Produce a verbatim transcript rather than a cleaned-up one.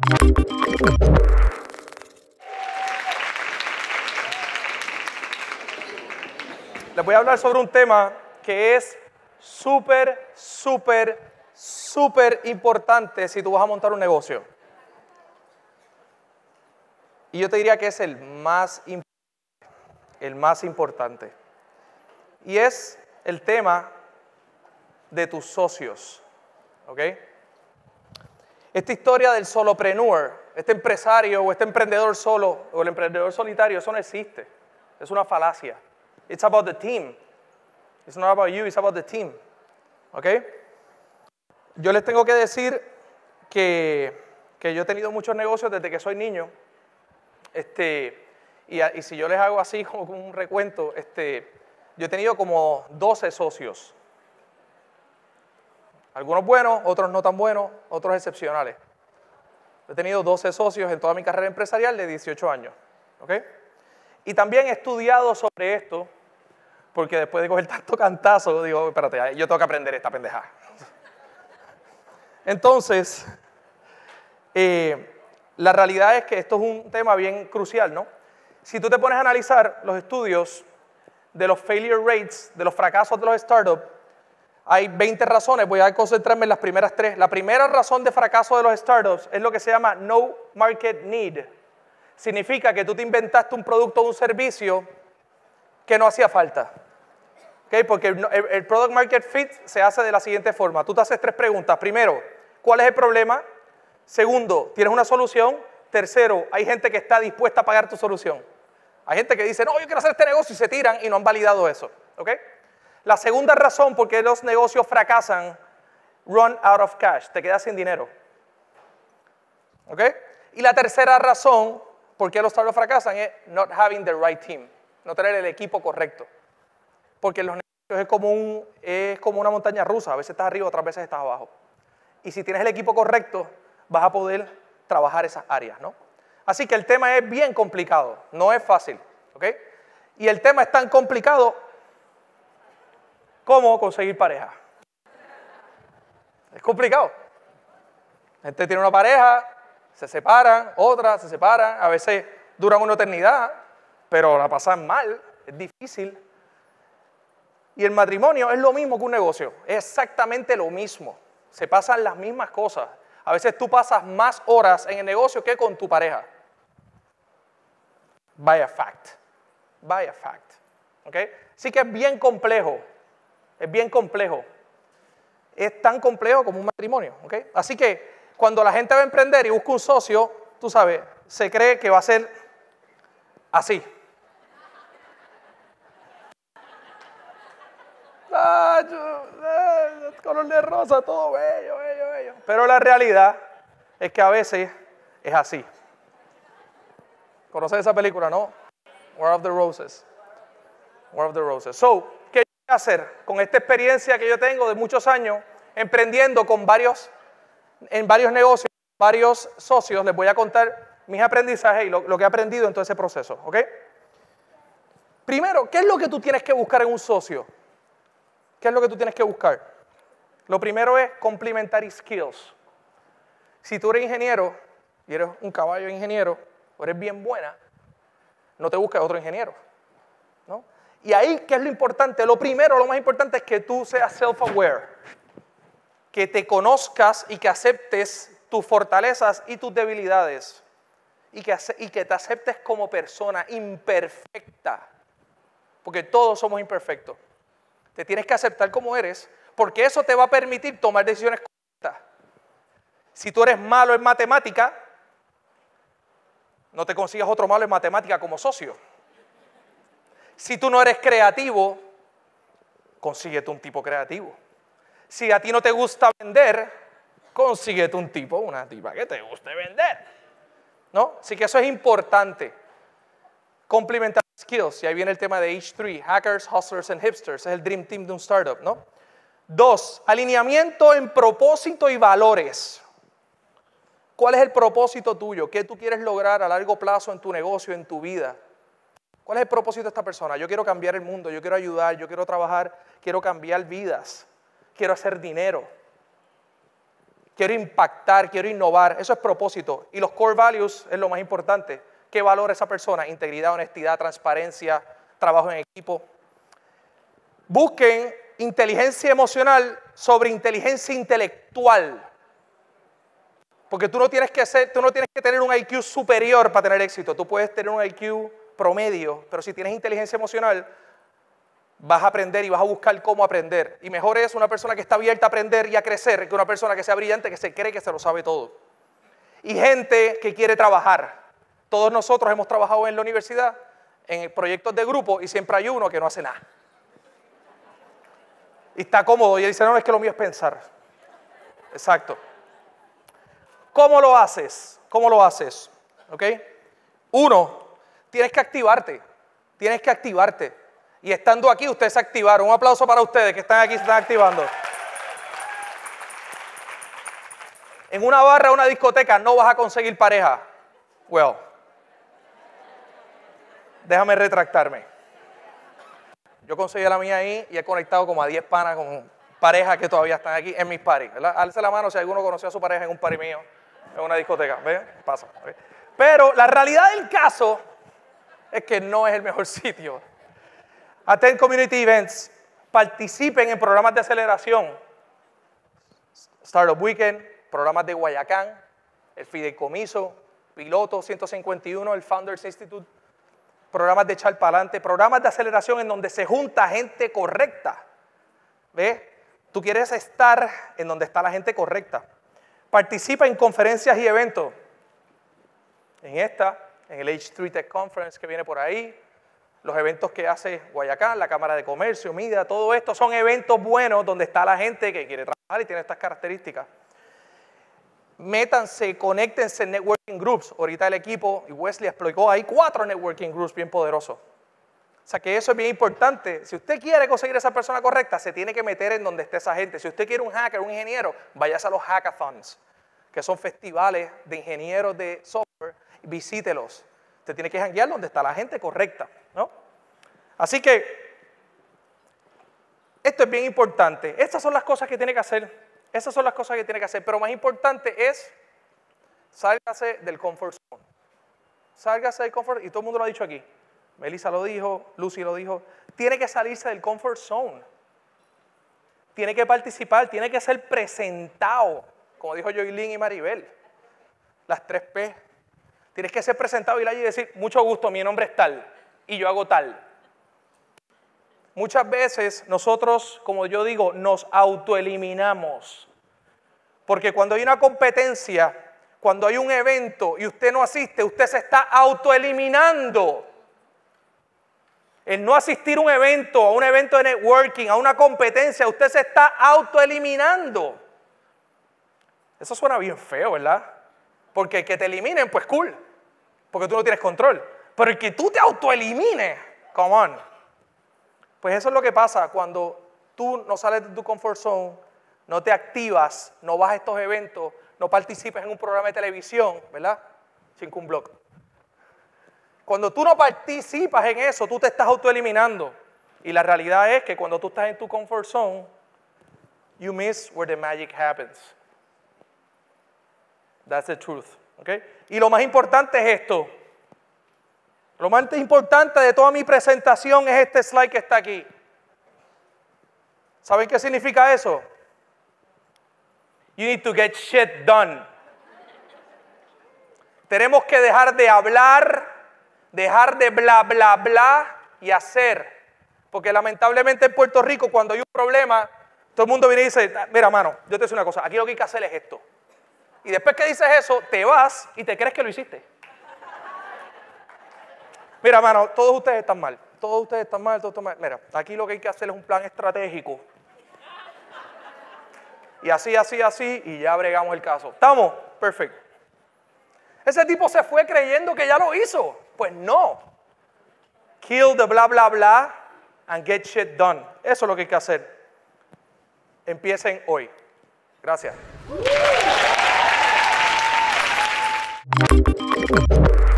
Les voy a hablar sobre un tema que es súper, súper, súper importante si tú vas a montar un negocio. Y yo te diría que es el más importante, el más importante. Y es el tema de tus socios, ¿ok? Esta historia del solopreneur, este empresario o este emprendedor solo o el emprendedor solitario, eso no existe. Es una falacia. It's about the team. It's not about you, it's about the team. ¿Ok? Yo les tengo que decir que, que yo he tenido muchos negocios desde que soy niño. Este, y, y si yo les hago así como un recuento, este, yo he tenido como doce socios. Algunos buenos, otros no tan buenos, otros excepcionales. He tenido doce socios en toda mi carrera empresarial de dieciocho años. ¿Ok? Y también he estudiado sobre esto, porque después de coger tanto cantazo, digo, espérate, yo tengo que aprender esta pendejada. Entonces, eh, la realidad es que esto es un tema bien crucial, ¿no? Si tú te pones a analizar los estudios de los failure rates, de los fracasos de los startups, hay veinte razones, voy a concentrarme en las primeras tres. La primera razón de fracaso de los startups es lo que se llama no market need. Significa que tú te inventaste un producto o un servicio que no hacía falta. ¿Okay? Porque el, el, el product market fit se hace de la siguiente forma. Tú te haces tres preguntas. Primero, ¿cuál es el problema? Segundo, ¿tienes una solución? Tercero, ¿hay gente que está dispuesta a pagar tu solución? Hay gente que dice, no, yo quiero hacer este negocio y se tiran y no han validado eso. ¿Okay? La segunda razón por qué los negocios fracasan, run out of cash, te quedas sin dinero. ¿Okay? Y la tercera razón por qué los startups fracasan es not having the right team, no tener el equipo correcto. Porque los negocios es como, un, es como una montaña rusa, a veces estás arriba, otras veces estás abajo. Y si tienes el equipo correcto, vas a poder trabajar esas áreas, ¿no? Así que el tema es bien complicado, no es fácil, ¿ok? Y el tema es tan complicado como conseguir pareja. Es complicado. La gente tiene una pareja, se separan, otras se separan, a veces duran una eternidad, pero la pasan mal, es difícil. Y el matrimonio es lo mismo que un negocio, es exactamente lo mismo. Se pasan las mismas cosas. A veces tú pasas más horas en el negocio que con tu pareja. By a fact. By a fact. ¿Okay? Así que es bien complejo. Es bien complejo. Es tan complejo como un matrimonio. ¿Okay? Así que cuando la gente va a emprender y busca un socio, tú sabes, se cree que va a ser así. Ah, yo, eh, color de rosa, todo bello, bello, bello. Pero la realidad es que a veces es así. ¿Conoces esa película, no? War of the Roses. War of the Roses. So, ¿qué voy a hacer con esta experiencia que yo tengo de muchos años emprendiendo con varios, en varios negocios, varios socios? Les voy a contar mis aprendizajes y lo, lo que he aprendido en todo ese proceso, ¿ok? Primero, ¿qué es lo que tú tienes que buscar en un socio? ¿Qué es lo que tú tienes que buscar? Lo primero es complementary skills. Si tú eres ingeniero y eres un caballo de ingeniero, o eres bien buena, no te busques otro ingeniero, ¿no? Y ahí, ¿qué es lo importante? Lo primero, lo más importante es que tú seas self-aware, que te conozcas y que aceptes tus fortalezas y tus debilidades, y que, y que te aceptes como persona imperfecta, porque todos somos imperfectos. Te tienes que aceptar como eres, porque eso te va a permitir tomar decisiones correctas. Si tú eres malo en matemática, no te consigas otro malo en matemática como socio. Si tú no eres creativo, consíguete un tipo creativo. Si a ti no te gusta vender, consíguete un tipo, una tipa que te guste vender, ¿no? Así que eso es importante. Complementary skills, y ahí viene el tema de H tres, Hackers, Hustlers and Hipsters, es el Dream Team de un startup, ¿no? Dos, alineamiento en propósito y valores. ¿Cuál es el propósito tuyo? ¿Qué tú quieres lograr a largo plazo en tu negocio, en tu vida? ¿Cuál es el propósito de esta persona? Yo quiero cambiar el mundo, yo quiero ayudar, yo quiero trabajar, quiero cambiar vidas, quiero hacer dinero. quiero impactar, quiero innovar. Eso es propósito. Y los core values es lo más importante. ¿Qué valora esa persona? Integridad, honestidad, transparencia, trabajo en equipo. Busquen inteligencia emocional sobre inteligencia intelectual. Porque tú no tienes que ser, tú no tienes que tener un I Q superior para tener éxito. Tú puedes tener un I Q promedio, pero si tienes inteligencia emocional, vas a aprender y vas a buscar cómo aprender. Y mejor es una persona que está abierta a aprender y a crecer que una persona que sea brillante, que se cree que se lo sabe todo. Y gente que quiere trabajar. Todos nosotros hemos trabajado en la universidad, en proyectos de grupo, y siempre hay uno que no hace nada. Y está cómodo y dice, no, es que lo mío es pensar. Exacto. ¿Cómo lo haces? ¿Cómo lo haces? ¿Ok? Uno, tienes que activarte. Tienes que activarte. Y estando aquí, ustedes se activaron. Un aplauso para ustedes que están aquí, se están activando. En una barra o una discoteca no vas a conseguir pareja. Well, déjame retractarme. Yo conseguí la mía ahí y he conectado como a diez panas con parejas que todavía están aquí en mis parties, ¿verdad? Alce la mano si alguno conoció a su pareja en un party mío, en una discoteca. ¿Ven? Pasa. ¿Ve? Pero la realidad del caso es que no es el mejor sitio. Attend community events. Participen en programas de aceleración. Startup Weekend, programas de Guayacán, el Fideicomiso, Piloto ciento cincuenta y uno, el Founders Institute, programas de echar para adelante, programas de aceleración en donde se junta gente correcta. ¿Ves? Tú quieres estar en donde está la gente correcta. Participa en conferencias y eventos. En esta, en el H tres Tech Conference que viene por ahí, los eventos que hace Guayacán, la Cámara de Comercio, Mida, todo esto son eventos buenos donde está la gente que quiere trabajar y tiene estas características. Métanse, conéctense en networking groups. Ahorita el equipo, y Wesley explicó, hay cuatro networking groups bien poderosos. O sea que eso es bien importante. Si usted quiere conseguir esa persona correcta, se tiene que meter en donde esté esa gente. Si usted quiere un hacker, un ingeniero, váyase a los hackathons, que son festivales de ingenieros de software, visítelos. Usted tiene que janguear donde está la gente correcta, ¿no? Así que, esto es bien importante. Estas son las cosas que tiene que hacer. Esas son las cosas que tiene que hacer. Pero más importante es, sálgase del comfort zone. Sálgase del comfort, y todo el mundo lo ha dicho aquí. Melissa lo dijo, Lucy lo dijo. Tiene que salirse del comfort zone. Tiene que participar, tiene que ser presentado. Como dijo Joylyn y Maribel. Las tres P. Tienes que ser presentado y allí decir, mucho gusto, mi nombre es tal. Y yo hago tal. Muchas veces nosotros, como yo digo, nos autoeliminamos. Porque cuando hay una competencia, cuando hay un evento y usted no asiste, usted se está autoeliminando. El no asistir a un evento, a un evento de networking, a una competencia, usted se está autoeliminando. Eso suena bien feo, ¿verdad? Porque el que te eliminen, pues cool. Porque tú no tienes control. Pero el que tú te autoelimines, come on. Pues eso es lo que pasa cuando tú no sales de tu comfort zone, no te activas, no vas a estos eventos, no participas en un programa de televisión, ¿verdad? Cinco un blog. Cuando tú no participas en eso, tú te estás autoeliminando. Y la realidad es que cuando tú estás en tu comfort zone, you miss where the magic happens. That's the truth. ¿Okay? Y lo más importante es esto. Lo más importante de toda mi presentación es este slide que está aquí. ¿Saben qué significa eso? You need to get shit done. Tenemos que dejar de hablar, dejar de bla, bla, bla y hacer. Porque lamentablemente en Puerto Rico, cuando hay un problema, todo el mundo viene y dice, mira, mano, yo te voy a decir una cosa, aquí lo que hay que hacer es esto. Y después que dices eso, te vas y te crees que lo hiciste. Mira, mano, todos ustedes están mal. Todos ustedes están mal, todos están mal. Mira, aquí lo que hay que hacer es un plan estratégico. Y así, así, así, y ya bregamos el caso. ¿Estamos? Perfecto. Ese tipo se fue creyendo que ya lo hizo. Pues no. Kill the bla, bla, bla and get shit done. Eso es lo que hay que hacer. Empiecen hoy. Gracias.